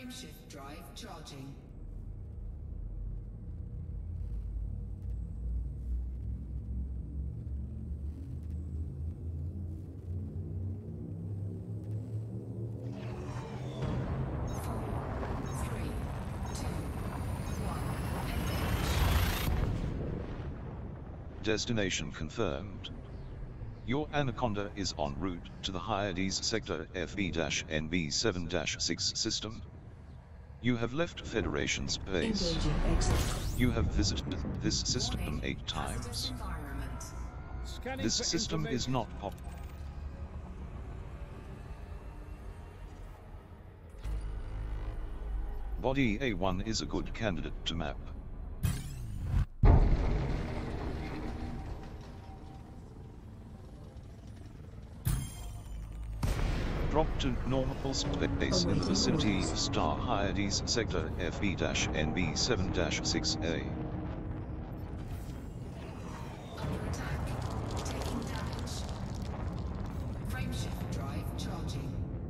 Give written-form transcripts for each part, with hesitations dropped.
Frameshift drive charging. Destination confirmed. Your Anaconda is en route to the Hyades sector FE-NB7-6 system. You have left Federation space. You have visited this system 8 times. This system is not pop. Body A1 is a good candidate to map. Drop to normal space in the vicinity of Star Hyades sector FE-NB7-6A. Under attack. Taking damage. Frameshift drive charging.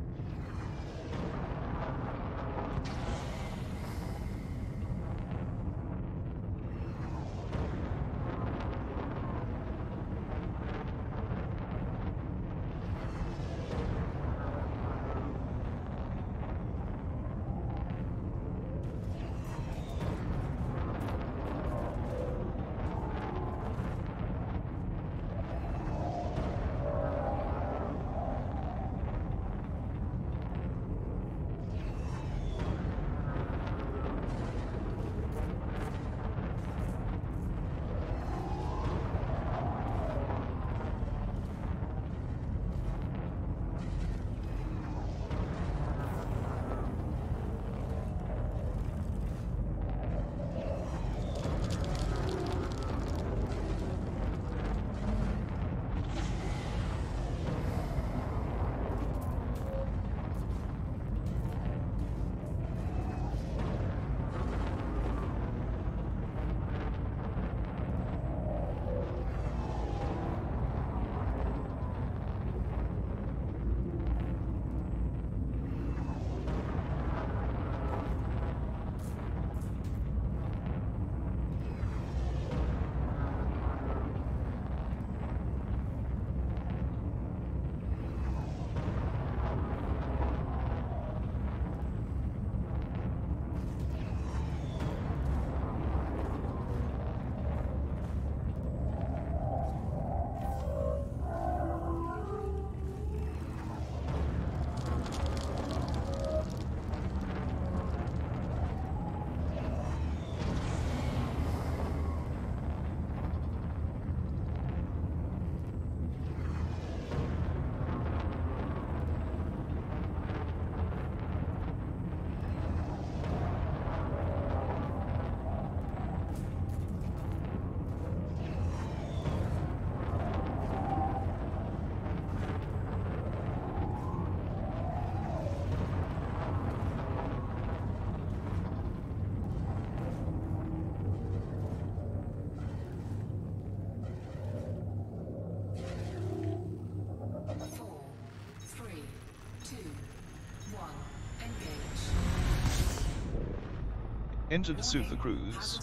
Enter the Super Cruise.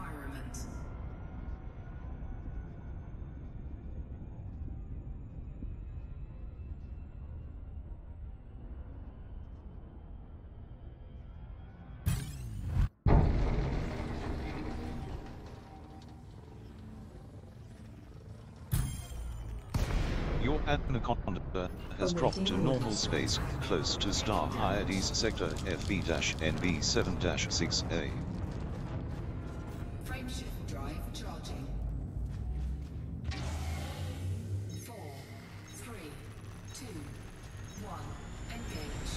Your Anaconda has dropped to normal space close to Star Hyades sector FE-NB7-6A. Frameshift drive charging. 4, 3, 2, 1, engage.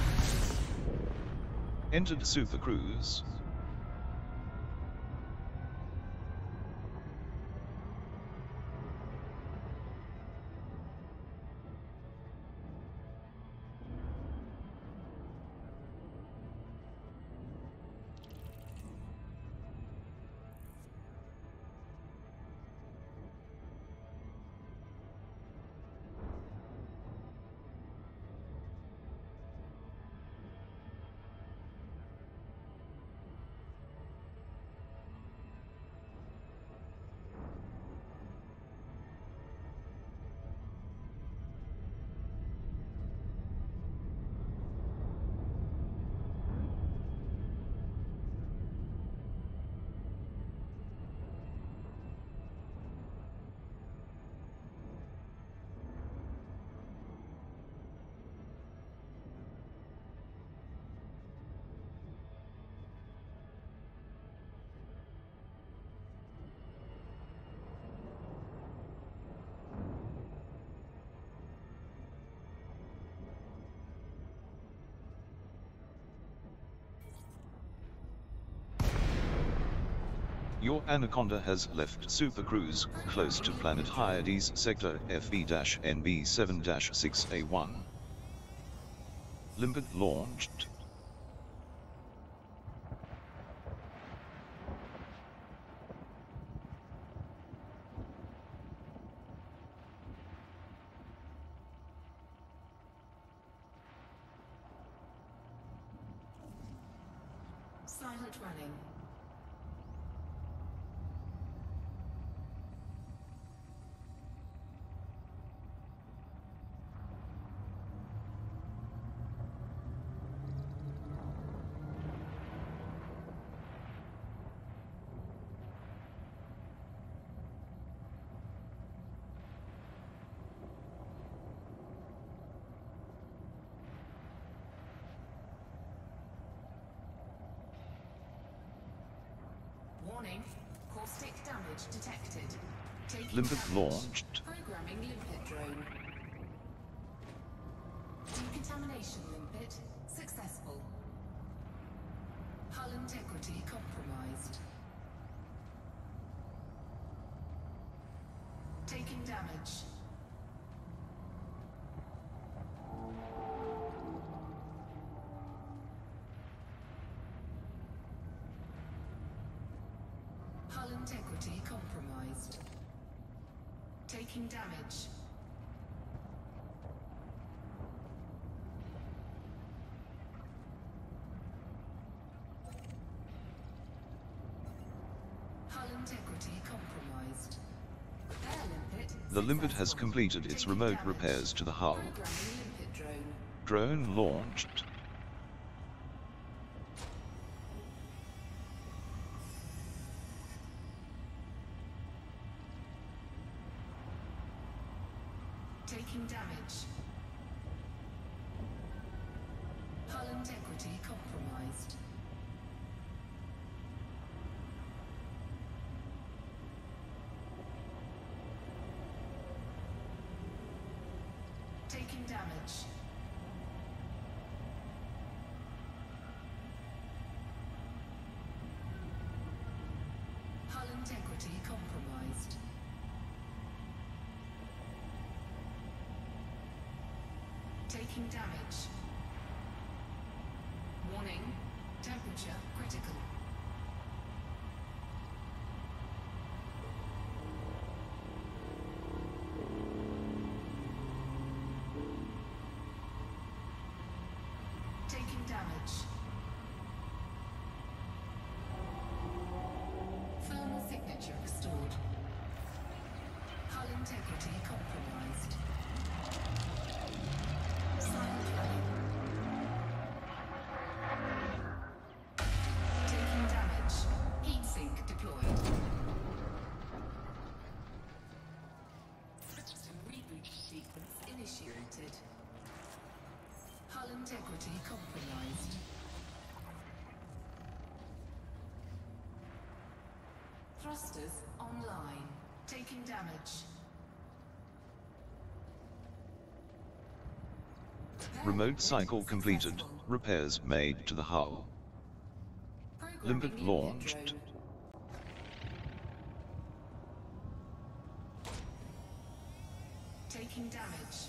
Entered Super Cruise. Your Anaconda has left supercruise close to planet Hyades sector FE-NB7-6A1. Limpet launched. Silent running. Warning, caustic damage detected. Taking Limpet damage. launched. Programming limpet drone. Decontamination limpet successful. Hull integrity compromised. Taking damage. Hull integrity compromised. Taking damage. Hull integrity compromised. Air limpet The limpet has successful. completed its Taking remote damage. repairs to the hull. Programming limpet drone. Drone launched. Taking damage. Hull integrity compromised. Taking damage. Hull integrity compromised. Taking damage. Warning, temperature critical. Taking damage. Thermal signature restored. Hull integrity compromised. Silent running. Taking damage. Heat sink deployed. Reboot sequence initiated. Hull integrity compromised. Thrusters online. Taking damage. Remote cycle completed. Repairs made to the hull. Limpet launched. Taking damage.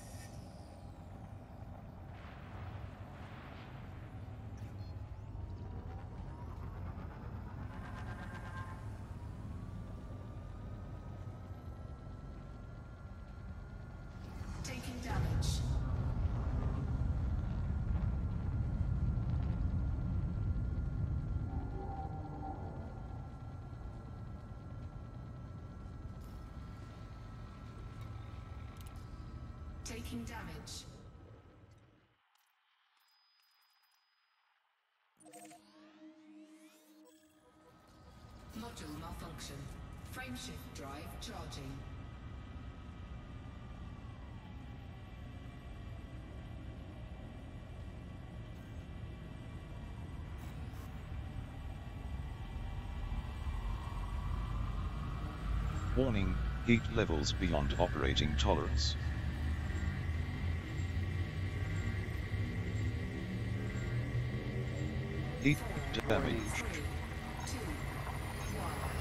Taking damage. Taking damage. Module malfunction. Frameshift drive charging. Warning, heat levels beyond operating tolerance. Heat damage. 3, 2, 1.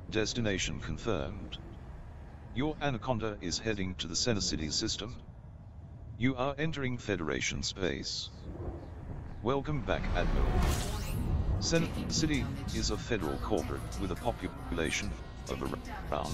Destination confirmed. Your Anaconda is heading to the City system. You are entering Federation space. Welcome back, Admiral. City is a federal corporate with a population of around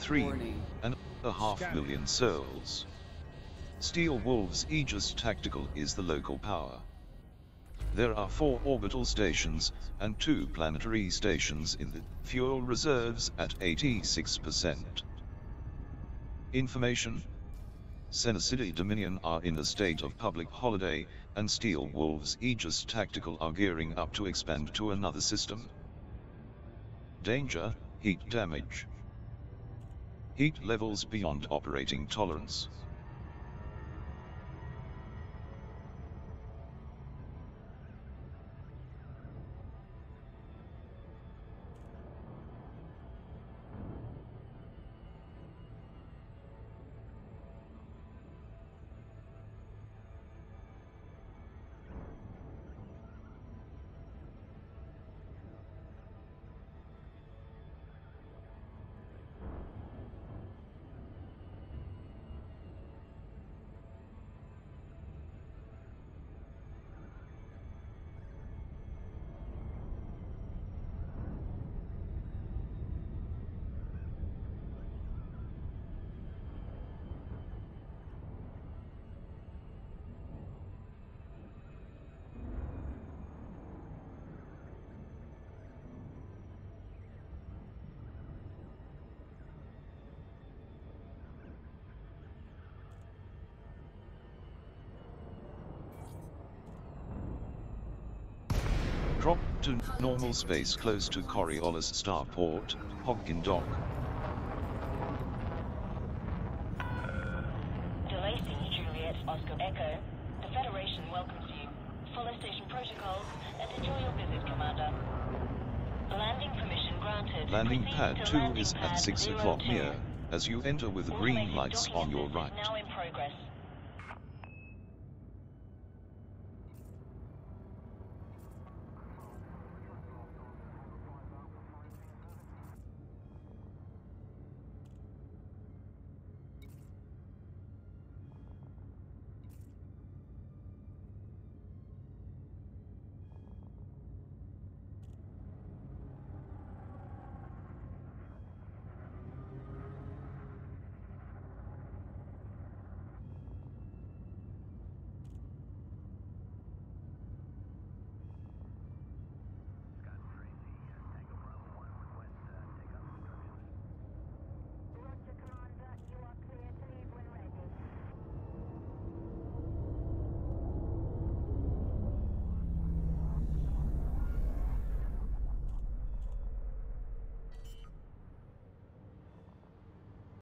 3.5 million souls. Steel Wolf's Aegis Tactical is the local power. There are 4 orbital stations and 2 planetary stations in the fuel reserves at 86%. Information: City Dominion are in a state of public holiday, and Steel Wolf's Aegis Tactical are gearing up to expand to another system. Danger: heat damage. Heat levels beyond operating tolerance. Drop to normal space close to Coriolis Starport, Hogkin Dock. Delay C, Juliet, Oscar Echo. The Federation welcomes you. Follow station protocols and enjoy your visit, Commander. Landing permission granted. Landing Proceed pad to 2 landing is pad at 6 o'clock near, as you enter with the green lights on your right. Now in progress.